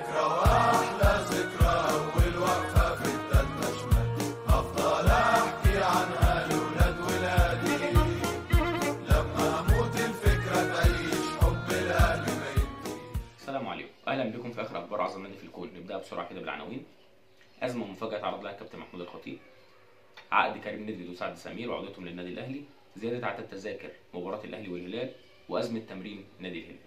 ذكرى واحلى ذكرى اول وقفه في التالتة شمال، هفضل احكي عنها لولاد ولادي، لما اموت الفكره تعيش حب الاهل ما ينتهي. السلام عليكم، اهلا بكم في اخر اخبار اعظم نادي في الكون. نبدا بسرعه كده بالعناوين. ازمه مفاجاه تعرض لها الكابتن محمود الخطيب، عقد كريم نيدفيد وسعد سمير وعودتهم للنادي الاهلي، زياده عدد تذاكر مباراه الاهلي والهلال، وازمه تمرين نادي الهلال.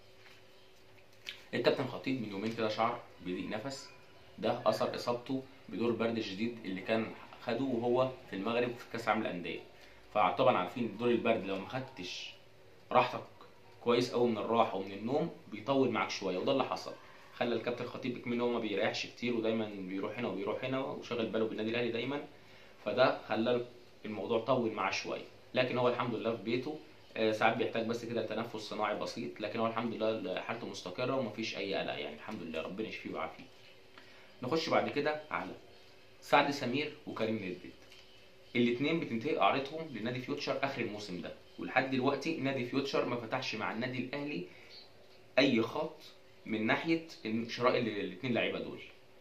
الكابتن خطيب من يومين كده شعر بضيق نفس، ده اثر اصابته بدور برد شديد اللي كان خده وهو في المغرب في كاس العالم للانديه. فطبعا عارفين دور البرد لو ما خدتش راحتك كويس قوي من الراحه ومن النوم بيطول معاك شويه، وده اللي حصل. خلى الكابتن خطيب كمان هو ما بيريحش كتير ودايما بيروح هنا وبيروح هنا وشاغل باله بالنادي الاهلي دايما، فده خلى الموضوع طول معاه شويه. لكن هو الحمد لله في بيته، ساعات بيحتاج بس كده تنفس صناعي بسيط، لكن هو الحمد لله حالته مستقره ومفيش اي قلق يعني، الحمد لله ربنا يشفيه ويعافيه. نخش بعد كده على سعد سمير وكريم نيدفيد. الاثنين بتنتهي اعارتهم لنادي فيوتشر اخر الموسم ده، ولحد دلوقتي نادي فيوتشر ما فتحش مع النادي الاهلي اي خط من ناحيه شراء الاثنين لعيبه دول.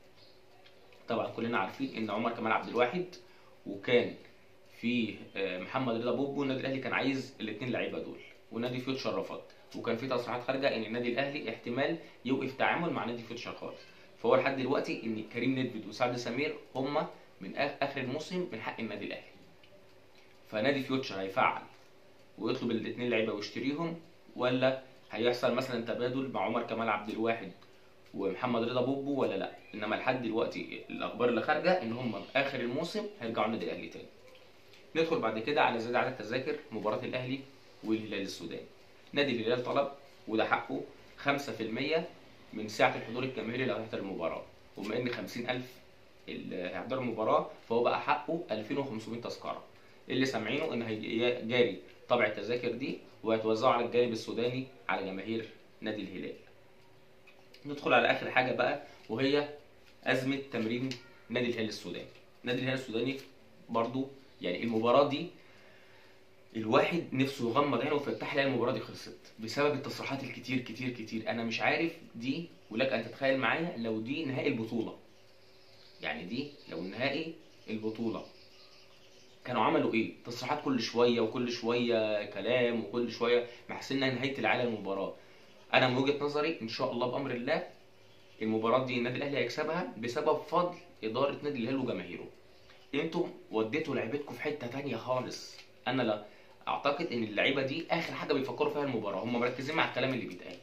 طبعا كلنا عارفين ان عمر كمال عبد الواحد وكان في محمد رضا بوبو، النادي الاهلي كان عايز الاثنين لعيبه دول ونادي فيوتشر رفض، وكان في تصريحات خارجه ان النادي الاهلي احتمال يوقف تعامل مع نادي فيوتشر خالص. فهو لحد دلوقتي ان كريم نيدفيد وسعد سمير هم من اخر الموسم من حق النادي الاهلي. فنادي فيوتشر هيفعل ويطلب الاثنين لعيبه ويشتريهم، ولا هيحصل مثلا تبادل مع عمر كمال عبد الواحد ومحمد رضا بوبو ولا لا. انما لحد دلوقتي الاخبار اللي خارجه ان هم في اخر الموسم هيرجعوا النادي الاهلي تاني. ندخل بعد كده على زيادة عدد تذاكر مباراة الأهلي والهلال السوداني. نادي الهلال طلب وده حقه 5% من سعة الحضور الجماهيري اللي هيحضر المباراة، وبما إن 50,000 اللي هيحضروا المباراة فهو بقى حقه 2500 تذكرة. اللي سامعينه إن جاري طبع التذاكر دي وهيتوزعوا على الجانب السوداني على جماهير نادي الهلال. ندخل على آخر حاجة بقى وهي أزمة تمرين نادي الهلال السوداني. نادي الهلال السوداني برضو يعني المباراة دي الواحد نفسه يغمض عينه ويفتح يلاقي المباراة دي خلصت بسبب التصريحات الكتير كتير كتير. أنا مش عارف دي، ولك أن تتخيل معايا لو دي نهائي البطولة، يعني دي لو نهائي البطولة كانوا عملوا إيه؟ تصريحات كل شوية وكل شوية كلام وكل شوية محسنا نهاية العالم المباراة. أنا من وجهة نظري إن شاء الله بأمر الله المباراة دي النادي الأهلي هيكسبها بسبب فضل إدارة نادي الهلال وجماهيره. انتم وديتوا لعيبتكم في حته تانية خالص. انا لا اعتقد ان اللعيبه دي اخر حاجه بيفكروا فيها المباراه، هم مركزين مع الكلام اللي بيتقال،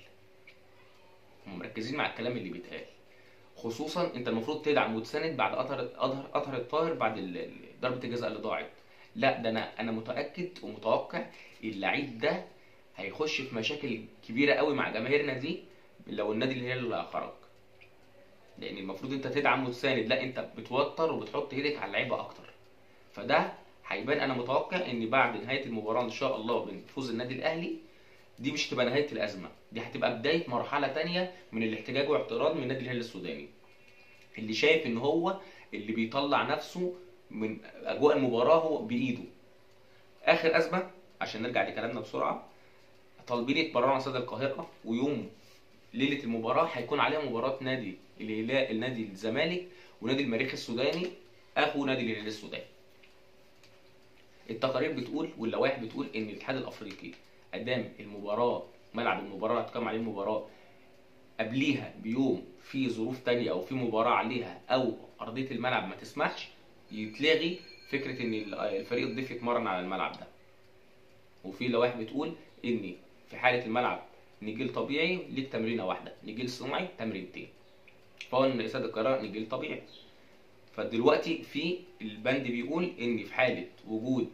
خصوصا انت المفروض تدعم وتساند بعد اطهر الطاهر بعد ضربه الجزاء اللي ضاعت. لا ده انا متاكد ومتوقع اللعيب ده هيخش في مشاكل كبيره قوي مع جماهيرنا دي لو النادي الهلال خرج، لان المفروض انت تدعم وتساند، لا انت بتوتر وبتحط ايدك على اللعيبه اكتر. فده هيبان. انا متوقع ان بعد نهايه المباراه ان شاء الله بفوز النادي الاهلي دي مش هتبقى نهايه الازمه، دي هتبقى بدايه مرحله تانية من الاحتجاج واعتراض من نادي الهلال السوداني اللي شايف ان هو اللي بيطلع نفسه من اجواء المباراه هو بايده. اخر ازمه عشان نرجع لكلامنا بسرعه، طالبين يتبرعوا عن استاد القاهره، ويوم ليله المباراه هيكون عليها مباراه نادي الهلال، نادي الزمالك ونادي المريخ السوداني اخو نادي الهلال السوداني. التقارير بتقول واللوائح بتقول ان الاتحاد الافريقي ادام المباراه ملعب المباراه هتقام عليه المباراه قبليها بيوم في ظروف تانية او في مباراه عليها او ارضيه الملعب ما تسمحش، يتلغي فكره ان الفريق الضيف يتمرن على الملعب ده. وفي لوائح بتقول ان في حاله الملعب نجيل طبيعي ليك تمرينه واحده، نجيل صناعي تمرينتين. فهو ان استاد القاهره نجيل طبيعي. فدلوقتي في البند بيقول ان في حاله وجود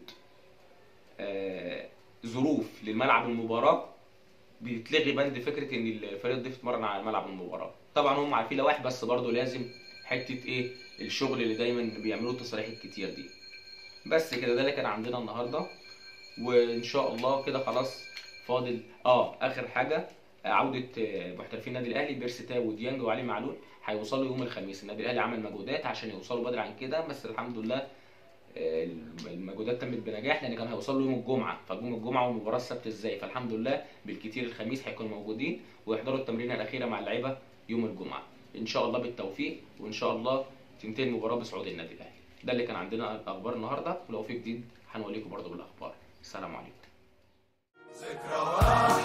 ظروف للملعب المباراه بيتلغي بند فكره ان الفريق الضيف يتمرن على ملعب المباراه. طبعا هم عارفين لوائح بس برضه لازم حته ايه الشغل اللي دايما بيعملوه التصاريح الكتير دي. بس كده ده اللي كان عندنا النهارده، وان شاء الله كده خلاص فاضل اخر حاجه عوده محترفين النادي الاهلي بيرسي تاو وديانج وعلي معلول هيوصلوا يوم الخميس. النادي الاهلي عمل مجهودات عشان يوصلوا بدري عن كده، بس الحمد لله المجهودات تمت بنجاح، لان كانوا هيوصلوا يوم الجمعه، فجم الجمعه والمباراه السبت ازاي، فالحمد لله بالكتير الخميس هيكونوا موجودين ويحضروا التمرينه الاخيره مع اللعيبه يوم الجمعه. ان شاء الله بالتوفيق، وان شاء الله تنتهي المباراه بصعود النادي الاهلي. ده اللي كان عندنا الاخبار النهارده، ولو في جديد هنوريكم برضه بالاخبار. السلام عليكم. ذكرى